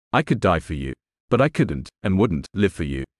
I could die for you, but I couldn't and wouldn't live for you.